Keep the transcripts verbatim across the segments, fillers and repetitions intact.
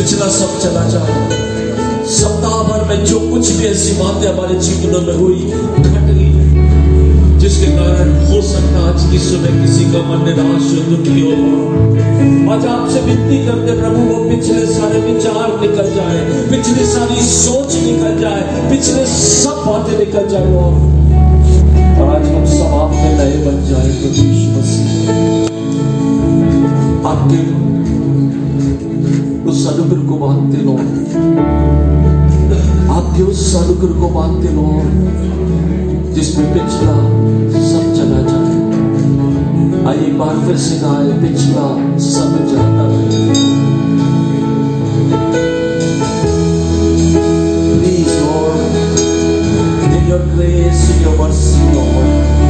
पिछला सब चला जाए। सप्ताह भर में जो कुछ भी ऐसी बातें हमारे जीवनों में हुई, घट गई, जिसके कारण हो सकता आज की सुबह किसी का मन निराश हो, दुखी हो। आज आपसे विनती करते प्रभु, वो पिछले सारे विचार निकल जाए, पिछली सारी सोच निकल जाए, पिछले सब बातें निकल जाए और आज हम सब आप में नए बन जाए। प्रभु यीशु मसीह, आपके उस अनुग्रह को मानते लो, आपके उस अनुग्रह को मानते लो जिसमें पिछला सब चला जाए। आइए एक बार फिर से गाए, पिछला सब जाता है। Please Lord, in your grace, in your mercy, Lord.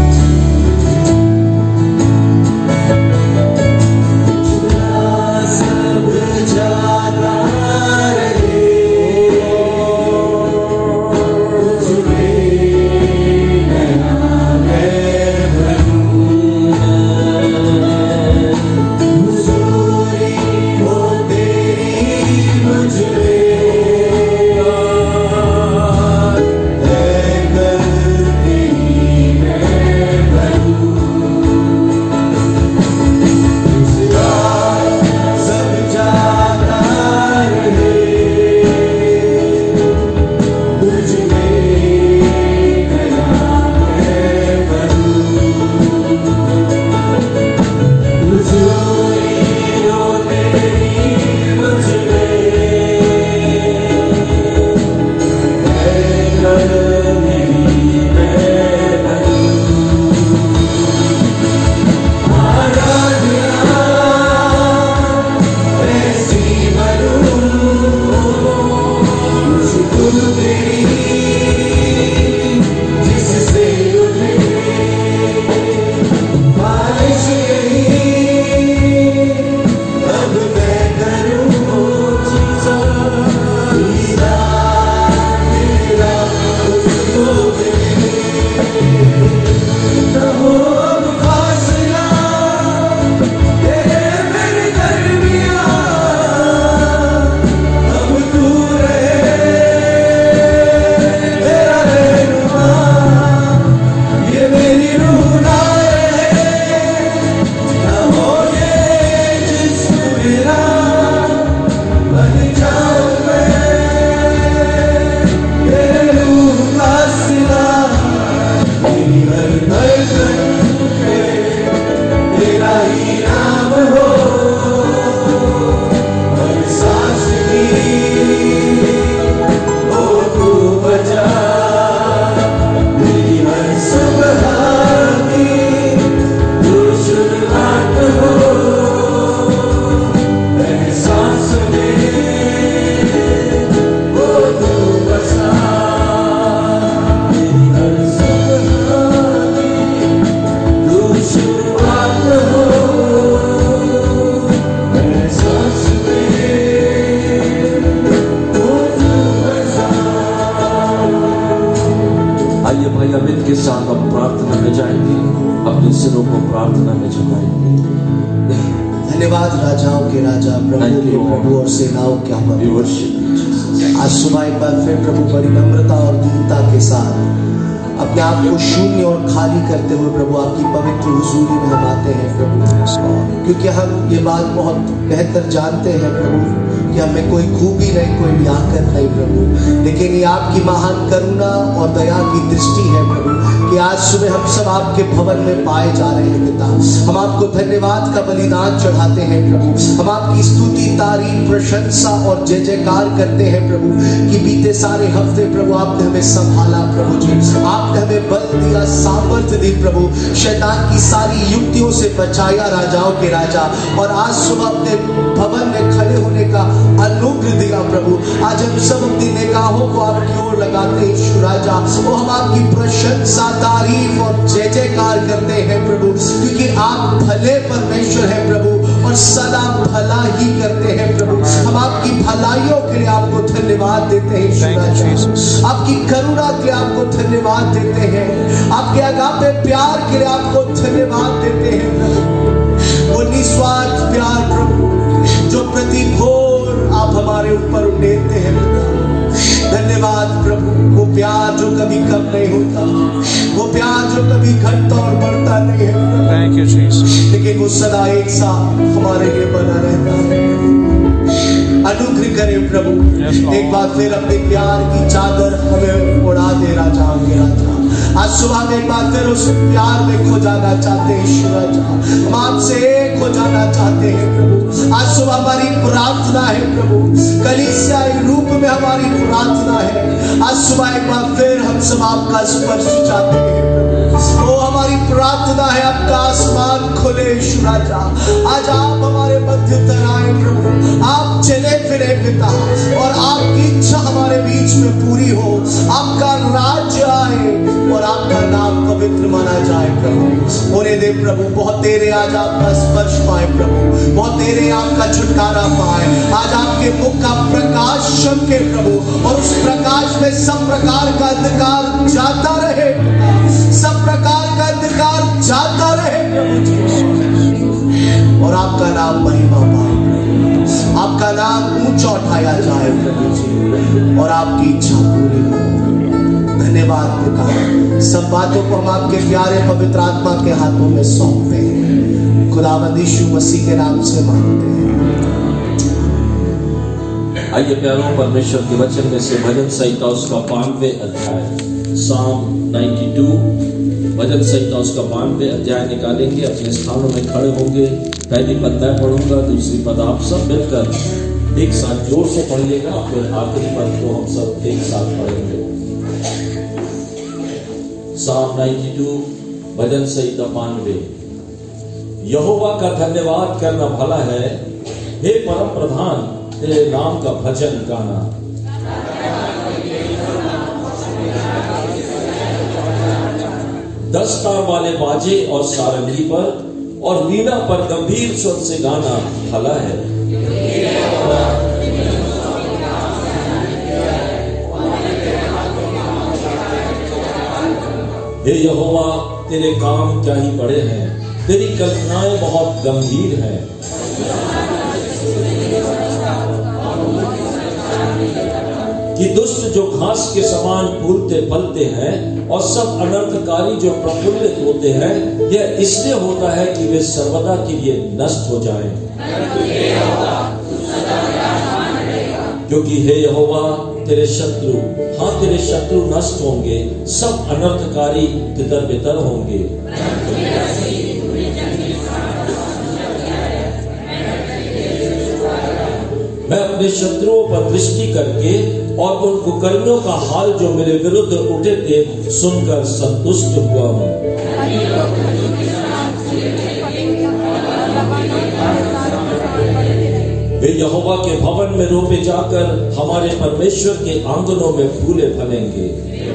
धन्यवाद राजाओं के राजा, प्रभु के प्रभु और सेनाओं के अमर। आज सुबह एक बार फिर प्रभु बड़ी नम्रता और दीनता के साथ अपने आप को शून्य और खाली करते हुए प्रभु आपकी पवित्र हुजूरी में हम आते हैं प्रभु, क्योंकि हम ये बात बहुत बेहतर जानते हैं प्रभु कि हमें कोई खूबी नहीं, कोई लियाकत नहीं प्रभु, लेकिन ये आपकी महान करुणा और दया की दृष्टि है प्रभु कि आज सुबह हम सब आपके भवन में पाए जा रहे हैं पिता। हम आपको धन्यवाद का बलिदान चढ़ाते हैं प्रभु, हम आपकी स्तुति, तारीफ, प्रशंसा और जय जयकार करते हैं प्रभु कि बीते सारे हफ्ते प्रभु आपने हमें संभाला प्रभु जी, आपने हमें बल दिया, सामर्थ्य दी प्रभु, शैतान की सारी युक्तियों से बचाया राजाओं के राजा, और आज सुबह अपने भवन में खड़े होने का अनुग्रह दिया प्रभु। आज हम सब अपनी निगाहों को आपकी ओर लगाते हैं ईश्वर राजा, वो हम आपकी प्रशंसा, तारीफ और जय जयकार करते हैं प्रभु, क्योंकि आप भले परमेश्वर हैं प्रभु और सदा भला ही करते हैं प्रभु। हम आपकी भलाइयों के लिए आपको धन्यवाद देते हैं ईश्वर राजा, आपकी करुणा के लिए आपको धन्यवाद देते हैं, आपके अगापे प्यार के लिए आपको धन्यवाद देते हैं प्रभु। वो निस्वार्थ प्यार प्रभु जो प्रति भोर आप हमारे ऊपर उंडेलते हैं पिता। धन्यवाद प्रभु, वो प्यार जो कभी कम नहीं होता, वो प्यार जो कभी घटता और बढ़ता नहीं है, Thank you, Jesus. लेकिन वो सदा एक साथ हमारे लिए बना रहता है। अनुग्रह करें प्रभु, Yes, Lord. एक बार फिर अपने प्यार की चादर हमें उड़ा दे राजा के राजा। आज सुबह में एक बार फिर उस प्यार में खो जाना चाहते हैं ईश्वर राजा, हम आपसे एक हो जाना चाहते हैं प्रभु। आज सुबह हमारी प्रार्थना है प्रभु, कलीसिया रूप में हमारी प्रार्थना है। आज सुबह एक बार फिर हम सब आपका स्पर्श चाहते हैं प्रभु। वो हमारी प्रार्थना है, आपका आसमान खुले ईश्वर राजा। आज आप हमारे मध्य उतर आए प्रभु, आप चले फिरे पिता, और आपकी इच्छा हमारे बीच में पूरी हो। आपका राज्य आए और आपका नाम पवित्र माना जाए प्रभु। होने दे प्रभु, बहुत तेरे आज आपका स्पर्श पाए प्रभु, बहुत तेरे आपका छुटकारा पाए। आज आपके मुख का प्रकाश चमके प्रभु, और उस प्रकाश में सब प्रकार का अंधकार जाता रहे, सब प्रकार का अंधकार जाता रहे प्रभु जी, और आपका नाम महिमा पाए प्रभु, आपका नाम ऊंचा उठाया जाए प्रभु जी, और आपकी इच्छा पूरी हो। धन्यवाद पिता, सब बातों को हम आपके प्यारे पवित्र आत्मा के हाथों में सौंपते हैं, खुदावंद यीशु मसीह के नाम से मांगते हैं। आइए प्यारों, परमेश्वर के वचन में से भजन संहिता उसका बानवे अध्याय, साम बानवे, भजन संहिता उसका बानवे अध्याय निकालेंगे। अपने स्थानों में खड़े होंगे। पहली पद मैं पढ़ूंगा, दूसरी पद आप सब मिलकर एक साथ जोर से पढ़िएगा, फिर आखिरी पद को हम सब एक साथ पढ़ेंगे। साम बानवे, भजन संहिता बानवे। यहोवा का धन्यवाद करना भला है, हे परम प्रधान तेरे नाम का भजन गाना। दस तार वाले बाजे और सारंगी पर और वीणा पर गंभीर स्वर से गाना भला है। हे यहोवा, तेरे काम क्या ही बड़े हैं, तेरी कल्पनाएं बहुत गंभीर हैं। कि दुष्ट जो घास के समान फूलते फलते हैं और सब अनर्थकारी जो प्रफुल्लित होते हैं, यह इसलिए होता है कि वे सर्वदा के लिए नष्ट हो जाएं। क्योंकि हे यहोवा, तेरे शत्रु, हाँ तेरे शत्रु नष्ट होंगे, सब अनर्थकारी तितर बितर होंगे। मैं अपने शत्रुओं पर दृष्टि करके और उन कुकर्मियों का हाल जो मेरे विरुद्ध उठे थे सुनकर संतुष्ट हुआ हूँ। वे यहोवा के भवन में रोपे जाकर हमारे परमेश्वर के आंगनों में फूले फलेंगे।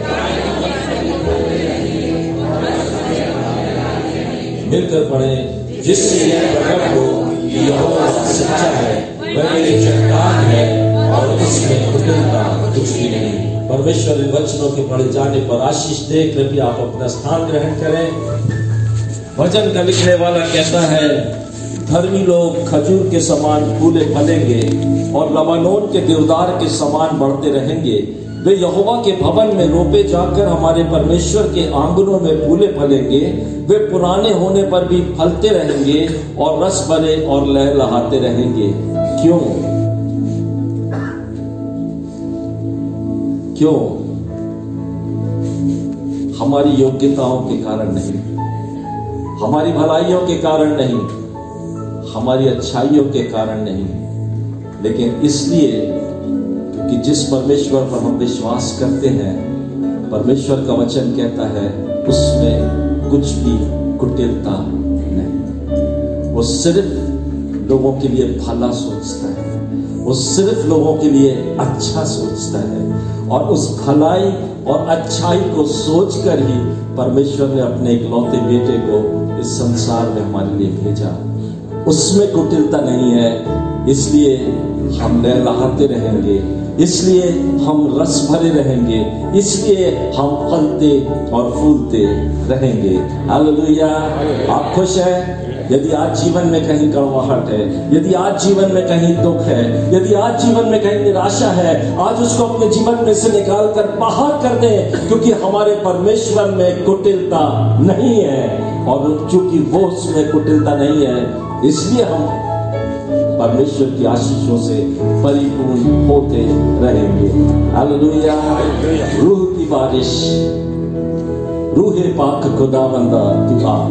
मिलकर पढ़े, जिससे यह प्रकट हो कि यहोवा सच्चा है, वह मेरी चट्टान है और उसमें कुटिलता कुछ भी नहीं। परमेश्वर इन वचनों के पढ़े जाने पर आशीष दे। कृपया आप अपना स्थान ग्रहण करें। भजन का लिखने वाला कहता है, धर्मी लोग खजूर के समान फूले फलेंगे और लबानोन के देवदार के समान बढ़ते रहेंगे। वे यहोवा के भवन में रोपे जाकर हमारे परमेश्वर के आंगनों में फूले फलेंगे। वे पुराने होने पर भी फलते रहेंगे और रस भरे और लहलहाते रहेंगे। क्यों? क्यों? हमारी योग्यताओं के कारण नहीं, हमारी भलाइयों के कारण नहीं, हमारी अच्छाइयों के कारण नहीं, लेकिन इसलिए कि जिस परमेश्वर पर हम विश्वास करते हैं, परमेश्वर का वचन कहता है उसमें कुछ भी कुटिलता नहीं। वो सिर्फ लोगों के लिए भला सोचता है, वो सिर्फ लोगों के लिए अच्छा सोचता है, और उस भलाई और अच्छाई को सोचकर ही परमेश्वर ने अपने इकलौते बेटे को इस संसार में हमारे लिए भेजा। उसमें कुटिलता नहीं है, इसलिए हम लहलहाते रहेंगे, इसलिए हम रस भरे रहेंगे, इसलिए हम फलते और फूलते रहेंगे। हालेलुया। आप खुश हैं? यदि आज जीवन में कहीं कड़वाहट है, यदि आज जीवन में कहीं दुख है, यदि आज जीवन में कहीं निराशा है, आज उसको अपने जीवन में से निकाल कर बाहर कर दें, क्योंकि हमारे परमेश्वर में कुटिलता नहीं है, और चूंकि वो उसमें कुटिलता नहीं है, इसलिए हम परमेश्वर की आशीषों से परिपूर्ण होते रहेंगे। हालेलुया। रूह की बारिश, रूहे पाक खुदावंदा तू आ।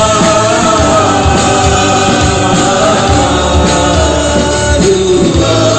Hallelujah.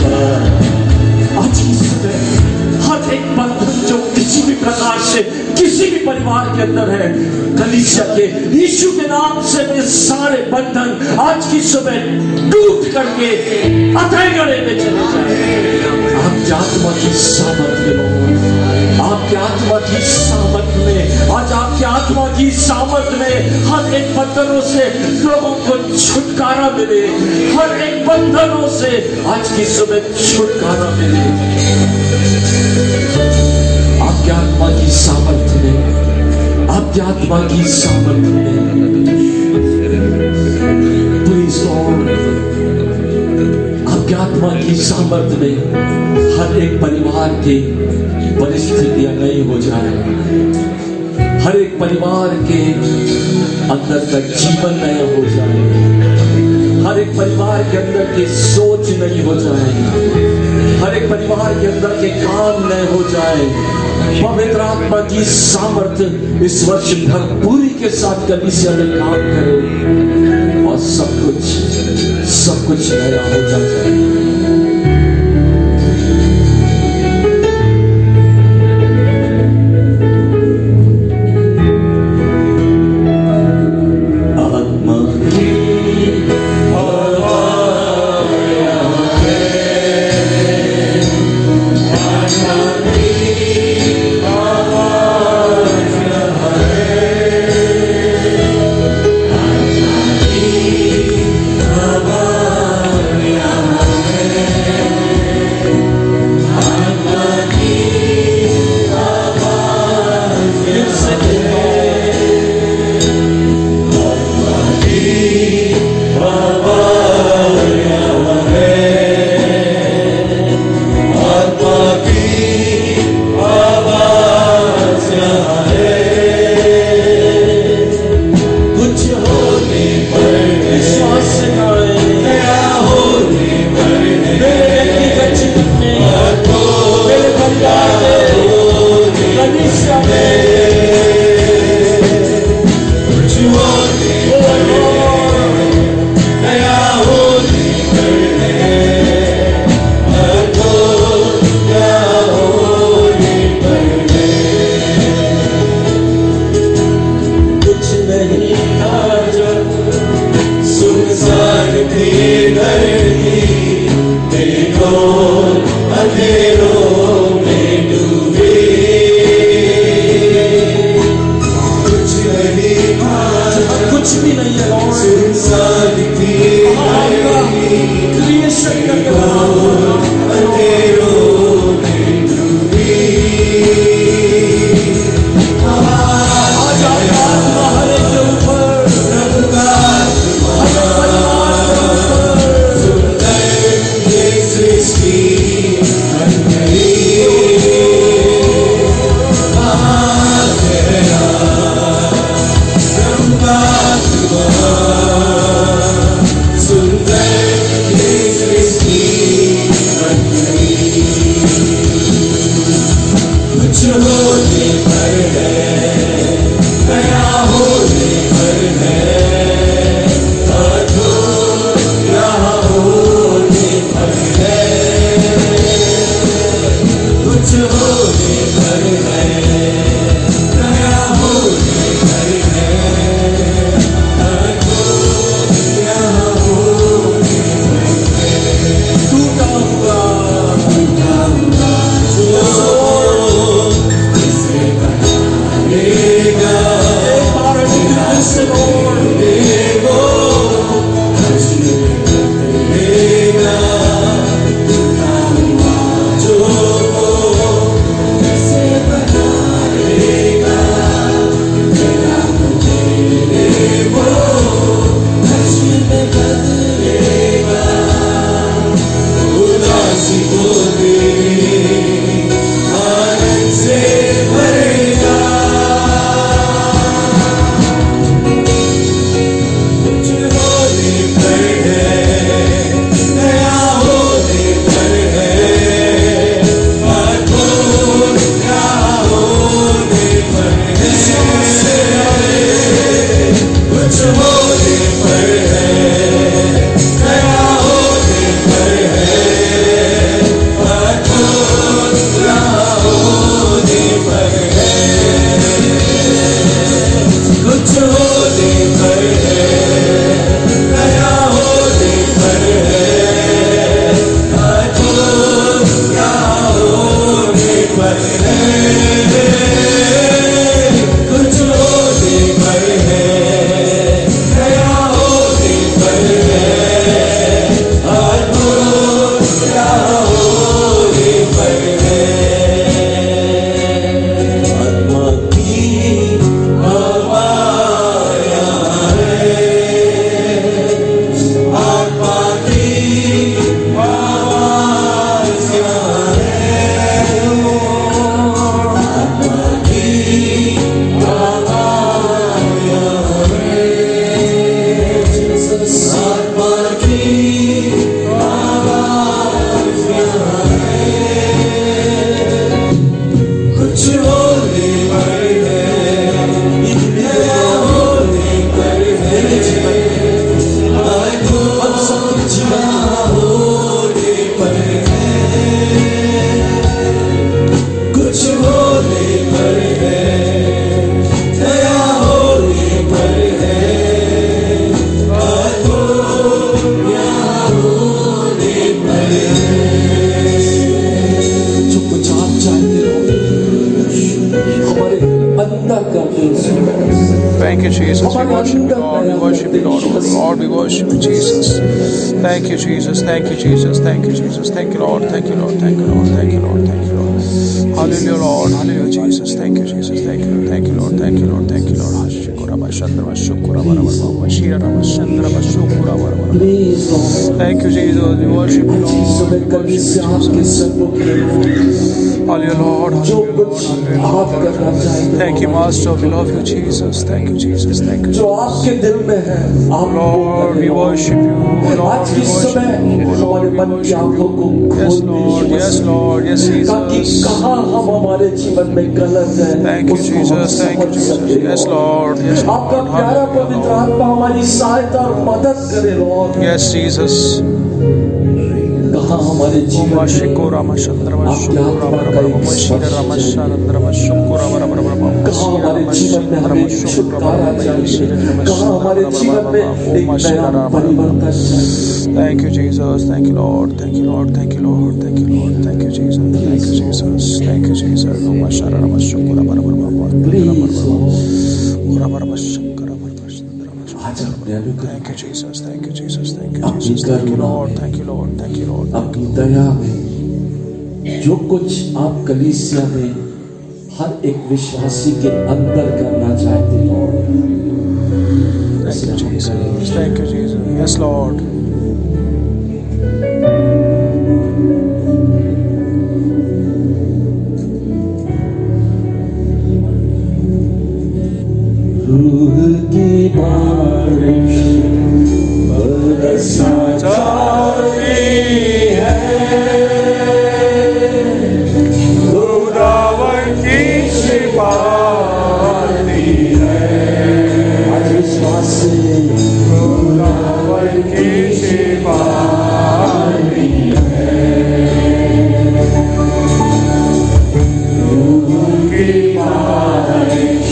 आज की सुबह हर एक बंधन जो किसी भी प्रकार से किसी भी परिवार के अंदर है, कलीसिया के यीशु के नाम से वे सारे बंधन आज की सुबह टूट करके अतः गड़े में चले जाए। आपकी आत्मा की सामर्थ में, आपकी आत्मा की सामर्थ में, आज आपकी आत्मा की सामर्थ में हर एक बंधनों से लोगों को छुटकारा मिले, हर एक बंधनों से आज की सुबह छुटकारा मिले। आपकी आत्मा की सामर्थ में, आपकी आत्मा की सामर्थ में, प्लीज लॉर्ड, आपकी आत्मा की सामर्थ में हर एक परिवार की परिस्थितियां नई हो जाए, हर एक परिवार के अंदर का जीवन नया हो जाए, हर एक परिवार के अंदर की सोच नई हो जाए, हर एक परिवार के अंदर के काम नए हो जाए। पवित्र आत्मा की सामर्थ इस वर्ष भरपूरी के साथ कलीसिया में काम करे और सब कुछ सब कुछ नया होता जाए। हवा Thank you, Jesus. We worship you, Lord. We worship you, Lord. Lord, we worship you, Jesus. Thank you, Jesus. Thank you, Jesus. Thank you, Jesus. Thank you, Lord. Thank you, Lord. Thank you, Lord. Thank you, Lord. Thank you, Lord. Hallelujah, Lord. Hallelujah, Jesus. Thank you, Jesus. Thank you, Lord. Thank you, Lord. Thank you, Lord. Thank you, Lord. Please, Lord. Thank you, Jesus. We worship you, Lord. We worship you, Jesus. Hallelujah, Lord. Hallelujah, Lord. Hallelujah. Thank you, Master. We love you, Jesus. Thank you, Jesus. Thank you, Jesus. Lord, we worship you. Lord, we worship you. Lord, we worship you. Yes, Lord. Yes, Lord. Yes, Jesus. Thank you, Jesus. Thank you, Jesus. Yes, Lord. Yes, Lord. Hallelujah. Yes, Jesus. कहाँ हमारे जीवन में आप यात्रा का एक स्पर्श कहाँ हमारे जीवन में हमें छुटकारा चाहिए कहाँ हमारे जीवन में एक नया परिवर्तन Thank you, Jesus. Thank you, Lord. Thank you, Lord. Thank you, Lord. Thank you, Lord. Thank you, Jesus. Thank you, Jesus. Thank you, Jesus. Please, Thank you, Jesus. Thank you, Jesus. Thank you, Jesus. Thank you, Lord. Thank you, Lord. Thank you, Lord. अपनी दया में जो कुछ आप कलीसिया में हर एक विश्वासी के अंदर करना चाहते हो Thank you, Jesus. Thank you, Jesus. Yes, Lord. रूह की बारिश बरसना चाहती है खुदावन की सिपाही है आज विश्वास से खुदावन की सिपाही है रूह की बारिश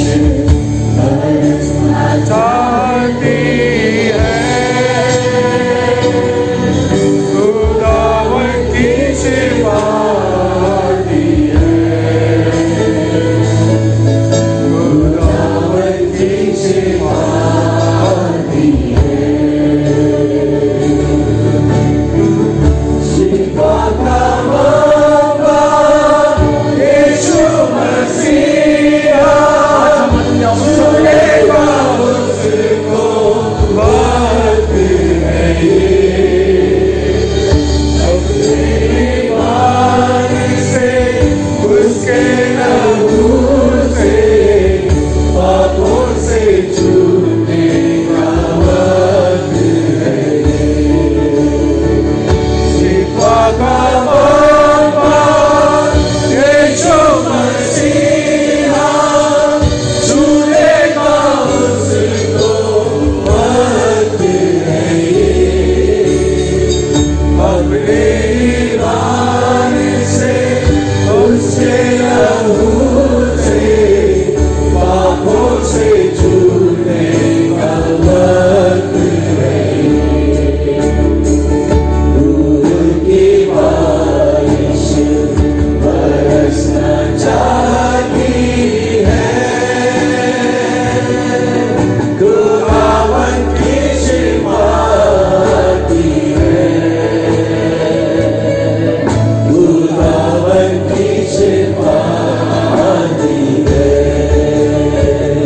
चाहती है खुदावन की सिपाही है खुदावन की सिपाही है शिफा का मौका यीशु मसीह सुनेगा उसको बात है अपनी बात से उसके लहू से पापों से छूने का वक्त है शिफा का मौका यीशु मसीह सुनेगा उसको वक्त है अपने ईमान से उसके लहू से पापों से छूने का वक्त है रूह की बारिश बरसना चाहती है खुदावन की सिपाही है खुदावन की सिपाही है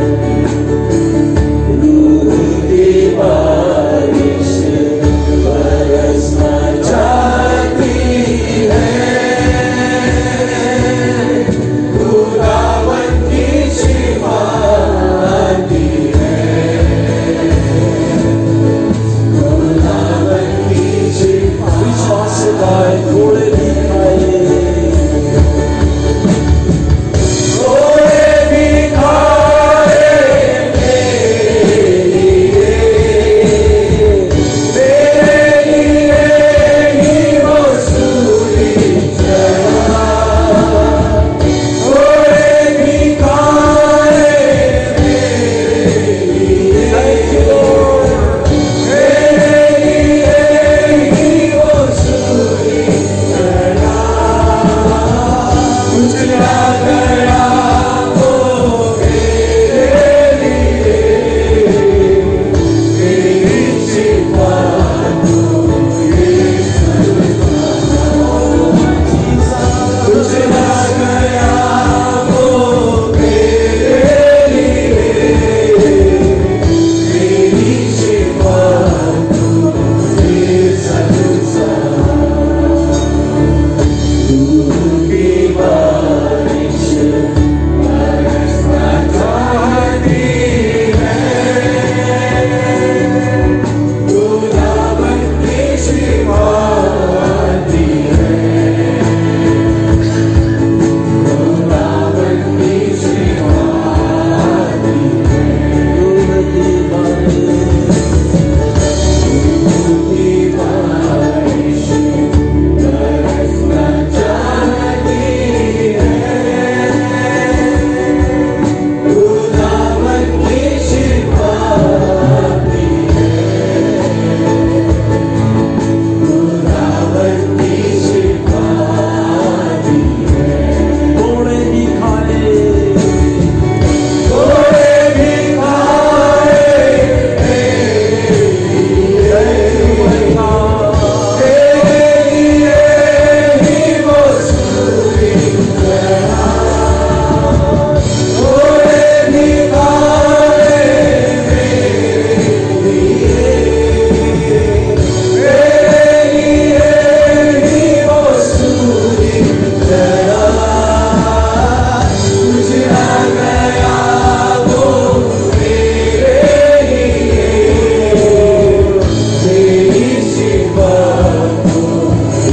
रूह की बारिश बरसना चाहती है खुदावन की सिपाही है खुदावन की सिपाही विश्वास से गाए घोड़े भी खाए घोड़े भी खाए मेरे लिए मेरे लिए ही वो सूली चढ़ा घोड़े भी खाए मेरे लिए मेरे लिए ही वो सूली चढ़ा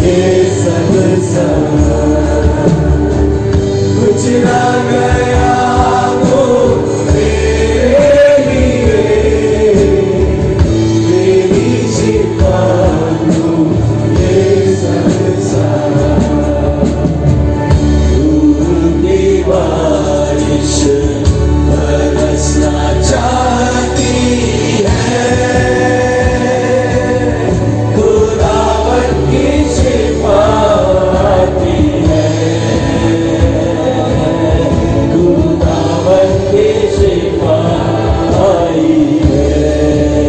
ये संसार कुछ ना गया तो तेरे लिए तेरी शिफा दूं ये संसार दूर की बारिश बरसना चाहती है खुदावन की शिफा आती है खुदावन की शिफा आई है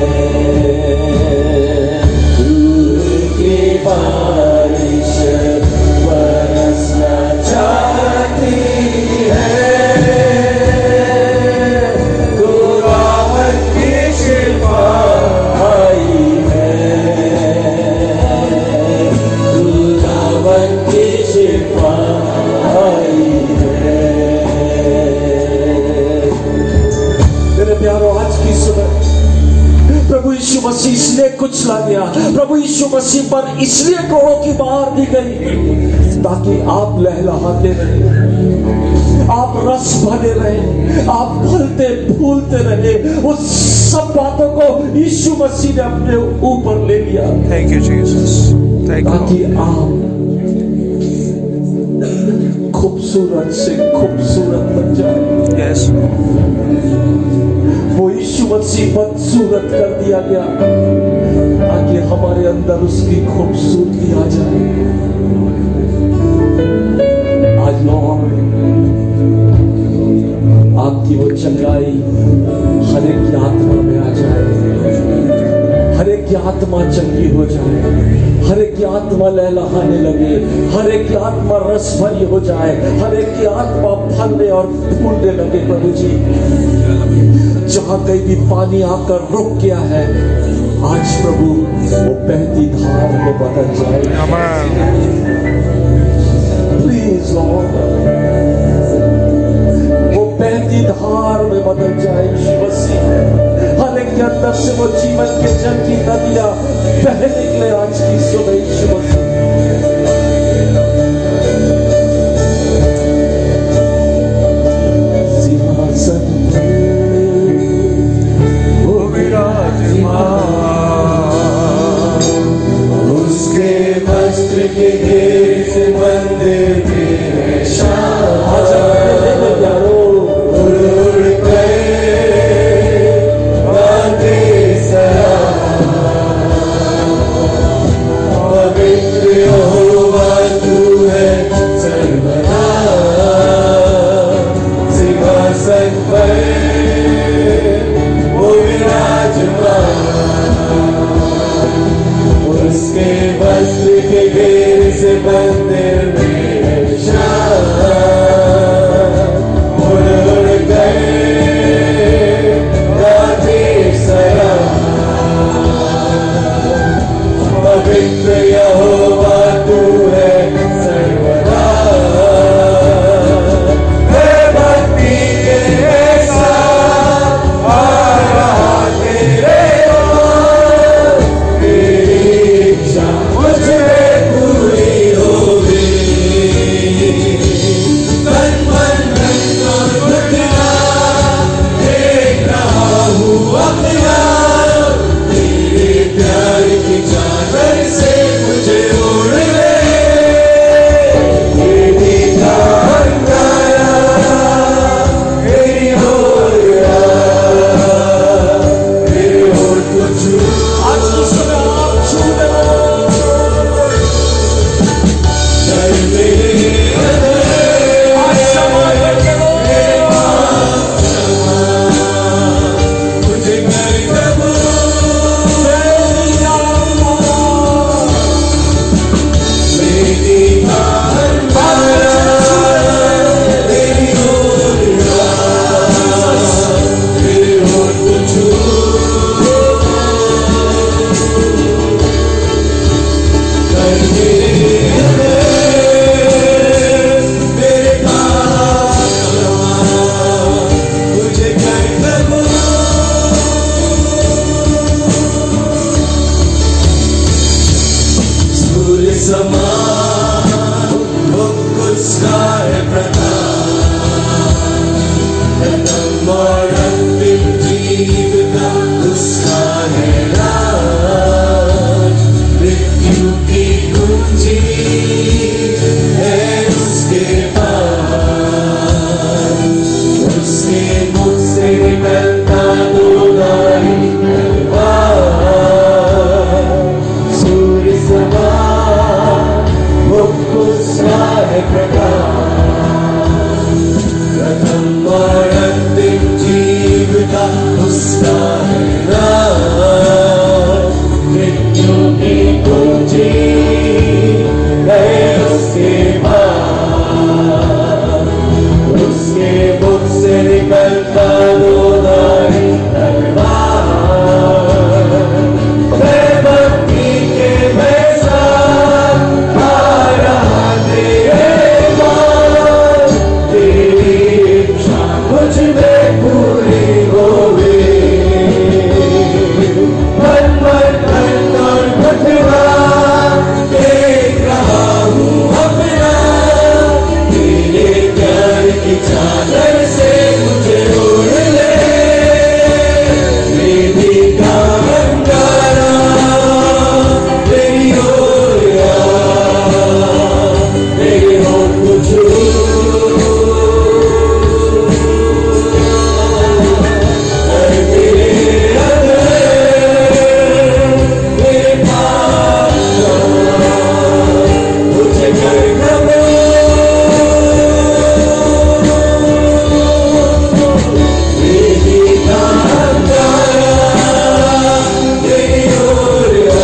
दूर की बारिश बरसना चाहती है खुदावन की शिफा आई है खुदावन की शिफा आई है। मेरे प्यारों, आज की सुबह प्रभु यीशु मसीह इसलिए कुचला गया, प्रभु यीशु मसीह पर इसलिए करोड़ों की मार दी गई ताकि आप लहलहाते रहे, आप रस भरे रहे, आप फलते फूलते रहे। उस सब बातों को यीशु मसीह ने अपने ऊपर ले लिया। Thank you, Jesus. Thank you. ताकि आप खूबसूरत से खूबसूरत बन जाए। Yes. वो यीशु मसीह बदसूरत कर दिया गया ताकि हमारे अंदर उसकी खूबसूरती आ जाए। आज लॉर्ड आपकी वो चंगाई हर एक की आत्मा में आ जाए, हर एक की आत्मा चंगी हो जाए, हर एक की आत्मा लहलहाने लगे, हर एक की आत्मा रस भरी हो जाए, हर एक की आत्मा फलने और फूलने लगे। प्रभु जी, जहां कहीं भी पानी आकर रुक गया है, आज प्रभु वो बहती धार में बदल जाए। प्लीज लॉर्ड, वो बहती धार में बदल जाए। यीशु मसीह, हर एक के अंदर से वो जीवन के जल की नदियां बह निकले आज की सुबह। यीशु मसीह, सिंहासन उसके वस्त्र के घेर से मंदिर में शान उड़ उड़ गए बांधे सरा पवित्र यहोवा तू है सर्वदा सिंहासन पर वो विराजमान उसके वस्त्र के घेर से मंदिर में शान उड़ उड़ गए गाते सरा पवित्र यहोवा तू है सर्वदा है भक्ति के साथ आ रहा तेरे मुझे पूरी होगी। सूर्य समान वो उसका है प्रकाश, प्रथम और अंतिम जीव का उसका है राज, मृत्यु की कुंजी है उसके पास, उसके मुख से निकलता दो धारी तलवार, सूर्य समान वो उसका है प्रकाश, प्रथम और अंतिम जीव का उसका है राज, मृत्यु की कुंजी है उसके पास, उसके मुख से निकलता दो धारी तलवार, मैं भक्ति के वैसा आ रहा तेरे पास, तेरी इच्छा मुझ में पूरी होवे, मन मन तन और घटवा देख रहा हूँ अपना, तेरे प्यार की चादर से मुझे ओढ़ ले, मेरी का अंगारा तेरी ओर आ, मेरे होंठ को छू, कर मेरे अंदर मेरे पास आ, मुझे कर खबर, मेरी का अंगारा तेरी ओर आ,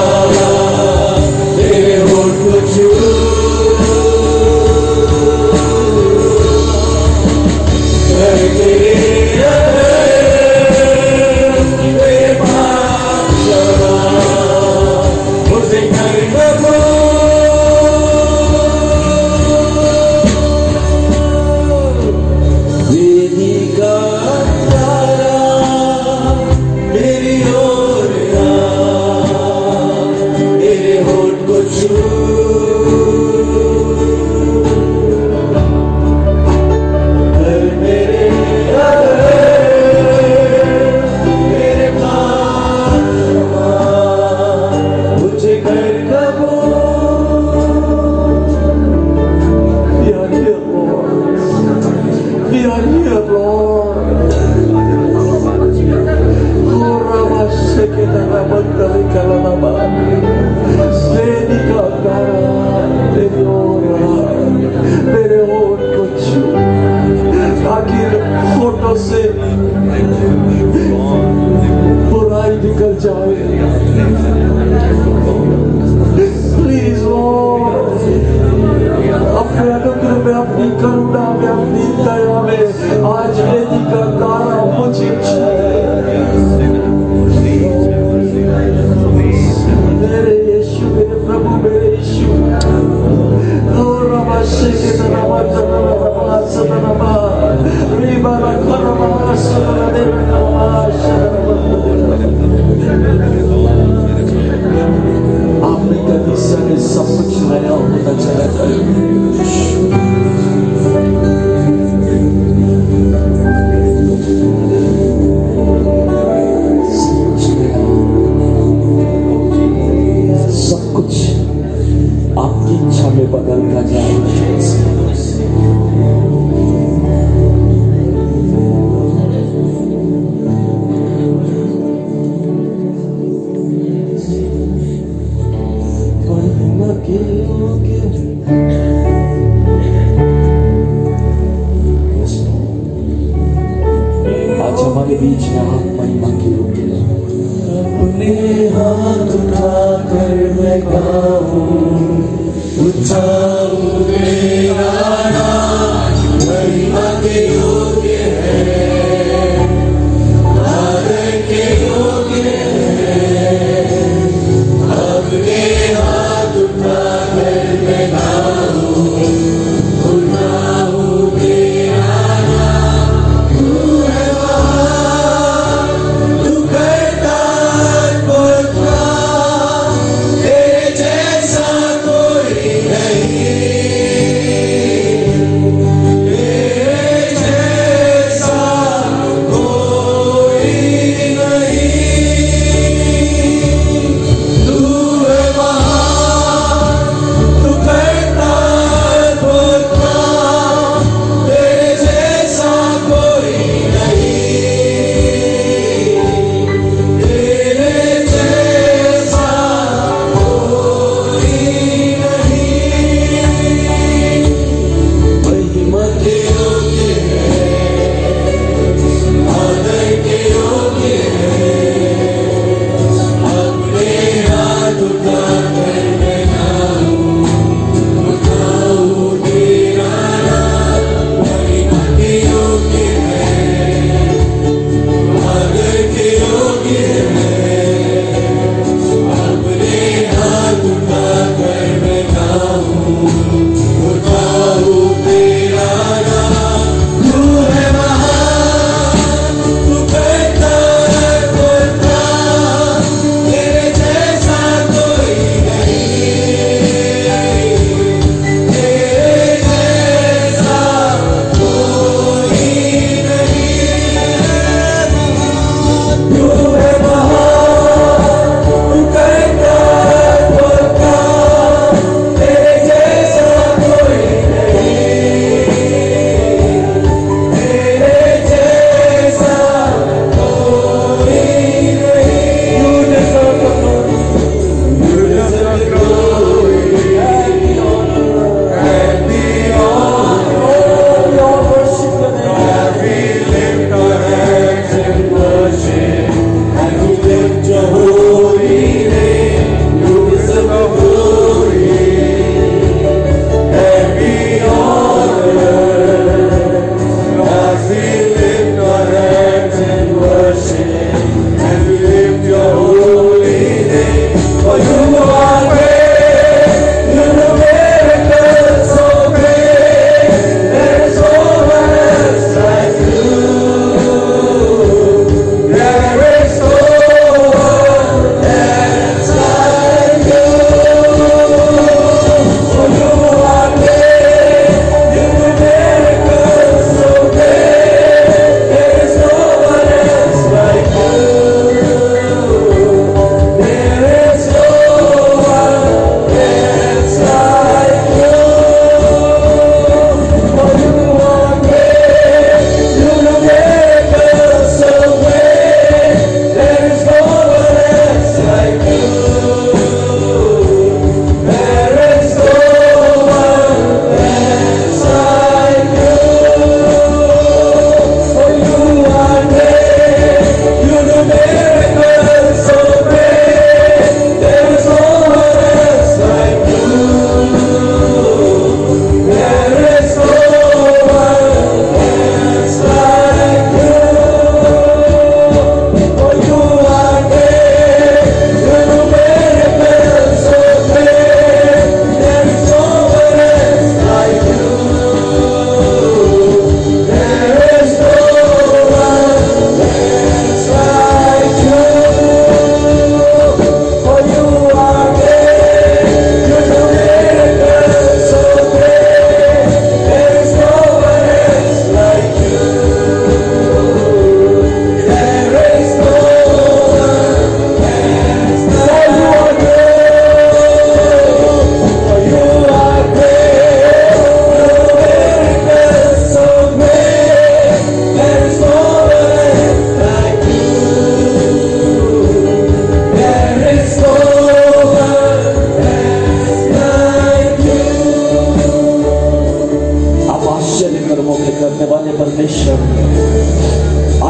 मेरे होंठ को छू, कर मेरे अंदर मेरे पास आ, मुझे कर खबर, मेरी का अंगारा मेरी ओर आ, मेरे होंठ को छू, कर मेरे अंदर मेरे पास आ, मुझे कर खबर। We are here, Lord. We are here, Lord. Oh, Rama Sheketa Ramandali Kalanaba. Seni Kagara, तेरी ओर आ, मेरे होंठ को छू, ताकि होठों से बुराई निकल जाए। Please, Lord, अपने अनुग्रह में, अपनी करुणा में, अपनी दया में आज वेदी का तारा मुझे मेरे यीशु, मेरे प्रभु, मेरे यीशु। ओ रमा शेके नमा नमा सदनमा रिबा रमा सदनमा आपने कभी से सब कुछ नया होता चला जाए। सब कुछ आपकी इच्छा में बदलता जाए। आज हमारे बीच में आप महिमा के योग्य हैं। अपने हाथ उठाकर मैं गाऊं, उठाऊं मेरा नाम, महिमा के योग्य है, आदर के योग्य है। अपने हाथ उठाकर मैं गाऊं, उठाऊं मेरा नाम, तू है महान, तू करता है पुरस्कार, तेरे जैसा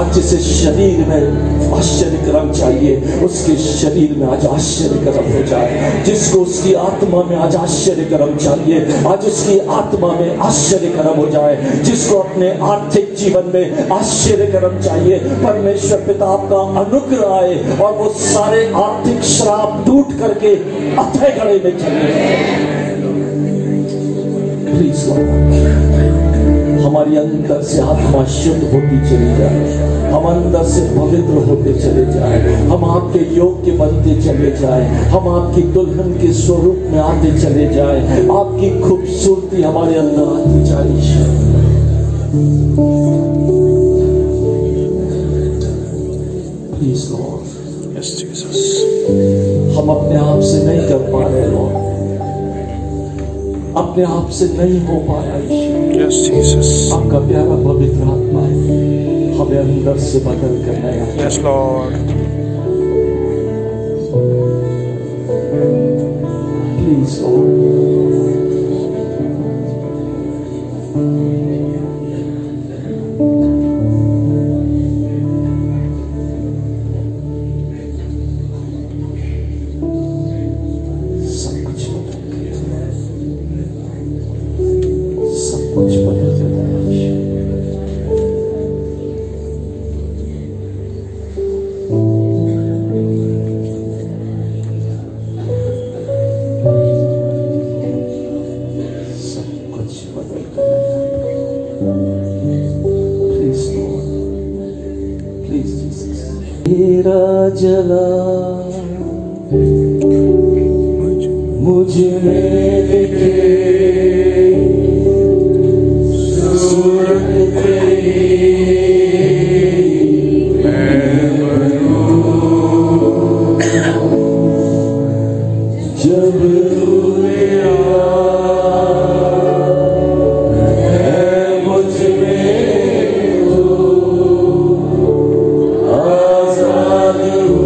आज जिसे शरीर में आश्चर्य कर्म चाहिए उसके शरीर में आज आश्चर्य कर्म हो जाए। जिसको उसकी आत्मा में आज आश्चर्य कर्म चाहिए आज उसकी आत्मा में आश्चर्य कर्म हो जाए। जिसको अपने आर्थिक जीवन में आश्चर्य कर्म चाहिए परमेश्वर पिता आपका अनुग्रह आए और वो सारे आर्थिक श्राप टूट करके अथय गड़े में चले जाए। प्लीज हमारी अंदर से आत्मा शुद्ध होती चली जाए, हम अंदर से पवित्र होते चले जाए, हम आपके योग्य बनते चले जाए, हम आपकी दुल्हन के स्वरूप में आते चले जाए, आपकी खूबसूरती हमारे अंदर आती जाए। प्लीज लॉर्ड, यस जीसस, हम अपने आप से नहीं कर पा रहे लॉर्ड, अपने आप से नहीं हो पा रहा है। यस जीसस, आपका प्यारा पवित्र आत्मा हमें अंदर से बदल कर नया। यस लॉर्ड, प्लीज लॉर्ड, जला मुझ में दिखे सूरत तेरी मैं बनूं जब तू मेरा है मुझ में हो आजाद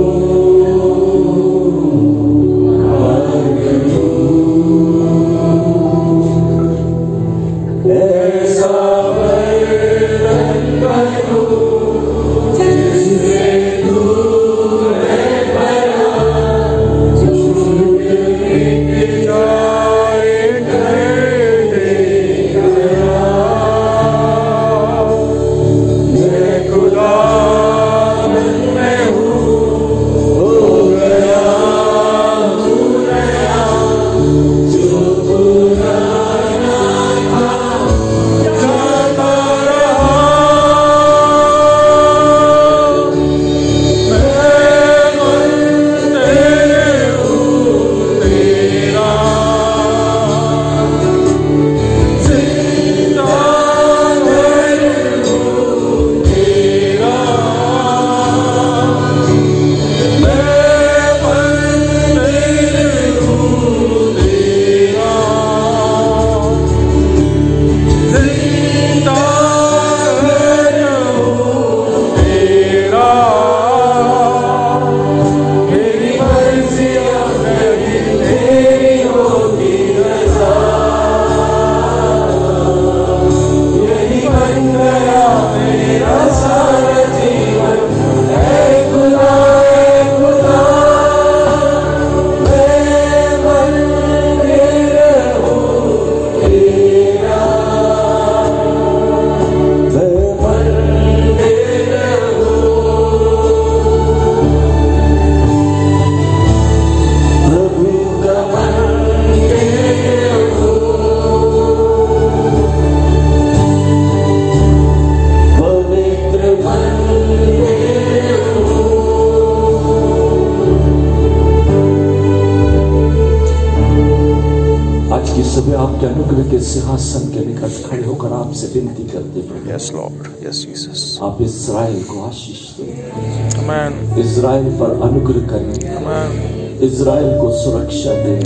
आपके अनुग्रह के सिंहासन के निकट खड़े होकर आपसे विनती करते हैं। Yes Lord, yes Jesus. आप इस्राएल को आशीष दें। Amen. इस्राएल पर अनुग्रह करें। Amen. इस्राएल को सुरक्षा दें।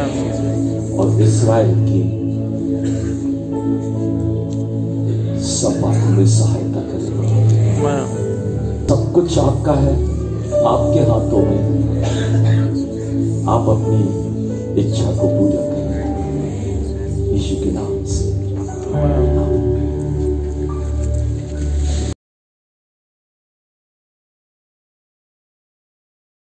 Amen. और इस्राएल की सब बातों में सहायता करें। Amen. सब कुछ आपका है, आपके हाथों में। आप अपनी इच्छा को पूरा करें।